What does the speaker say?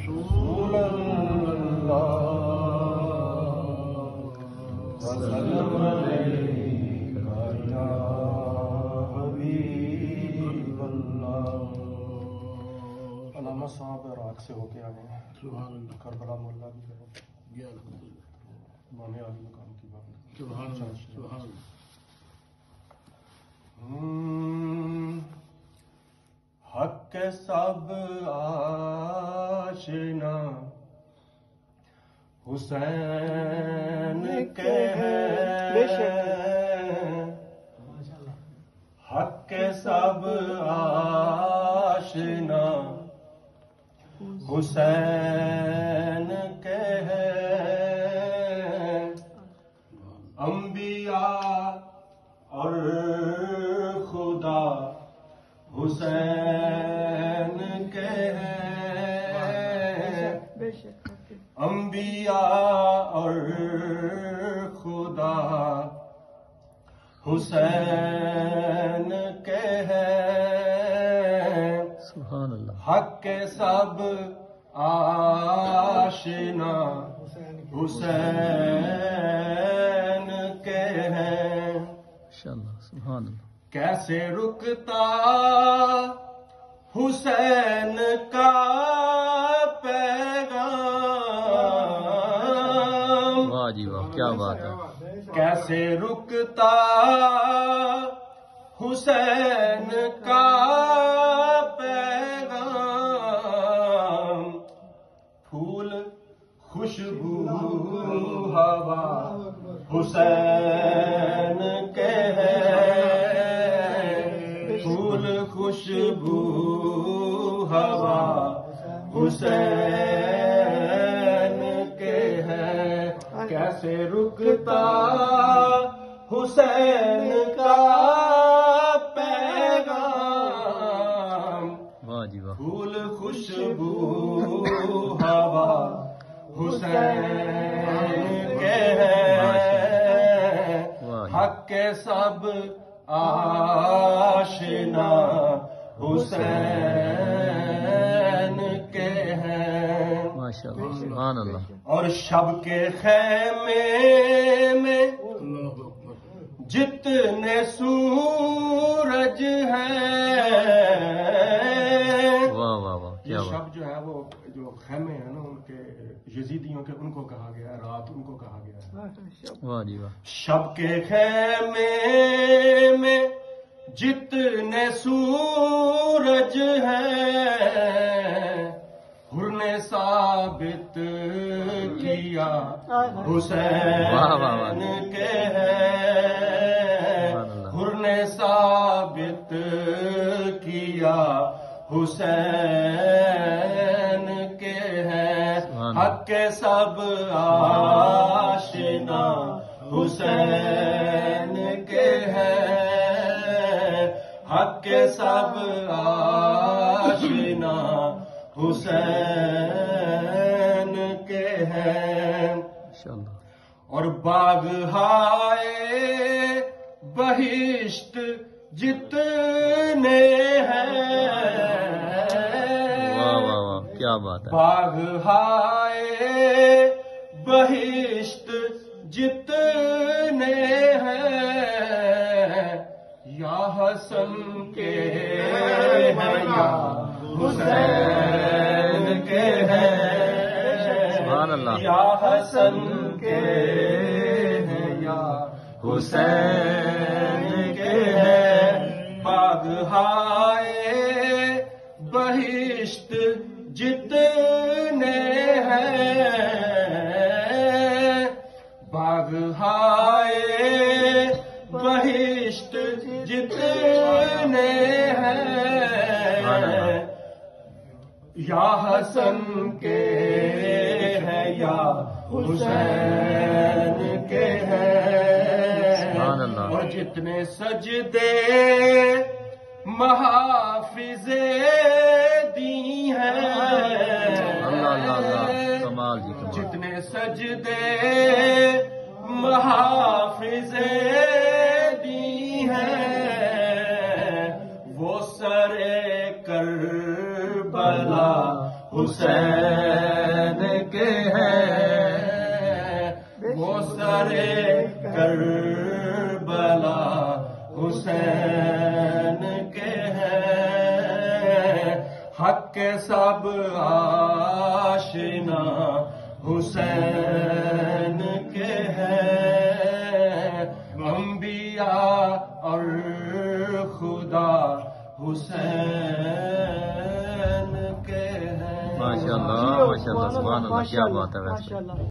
رسول اللہ وسلم علیک یا حبیب اللہ۔ علامہ صاحب رات سے ہو کے آئے ہیں، سبحان اللہ، کربلا مولا بھی کرو، امام عالی مقام کی بات۔ سبحان اللہ، سبحان اللہ۔ حق کے سب آشنا حسین کے ہیں، حق کے سب آشنا حسین کے ہیں، انبیاء اور خدا حسین کے ہیں، انبیاء اور خدا حسین کے ہیں، سبحان اللہ۔ حق کے سب آشنا حسین کے ہیں۔ ماشاءاللہ، سبحان اللہ۔ کیسے رکتا حسین کا پیغام، واہ جی واہ، کیا بات ہے۔ کیسے رکتا حسین کا پیغام، پھول خوشبو ہوا حسین کے ہیں، پھول خوشبو ہوا حسین کے ہیں، کیسے رکتا حسین کا پیغام، واہ جی واہ، پھول خوشبو ہوا حسین کے ہیں، حق کے سب آشنا حسین کے ہیں، ماشاءاللہ، سبحان اللہ۔ اور شب کے خیمے میں اللہ اکبر۔ جتنے سورج ہیں، واہ واہ واہ، یہ کیا بات۔ شب جو ہے وہ جو خیمے ہیں نا ان کے یزیدیوں کے، ان کو کہا گیا ہے، رات ان کو کہا گیا ہے۔ واہ جی واہ، شب کے خیمے میں جتنے سورج ہیں، حر نے ثابت کیا حسین کے ہیں، حر نے ثابت کیا حسین کے ہیں، حق کے سب آشنا حسین کے ہیں، حق کے سب آشنا حسین کے ہیں، ماشاءاللہ۔ اور باغ ہائے بہشت جتنے ہیں، واہ واہ واہ، کیا بات ہے۔ باغ ہائے بہشت جتنے ہیں، یا حسن کے ہیں یا حسین کے ہیں، سبحان اللہ۔ یا حسن کے ہیں یا حسین کے ہیں، باغ ہائے بہشت جتنے ہیں، باغ ہائے بہشت جتنے ہیں، یا حسن کے ہیں یا حسین کے ہیں، سبحان اللہ۔ اور جتنے سجدے محافظ دی ہیں، اللہ اللہ اللہ، کمال جی کمال۔ جتنے سجدے محافظ دی ہیں، وہ سر کربلا حسین کے ہیں وہ سرے کربلا حسین کے ہیں حق کے سب آشنا حسین کے ہیں انبیاء اور خدا حسین کے ہیں. ماشاء اللہ، سبحان اللہ، کیا بات ہے ویسے.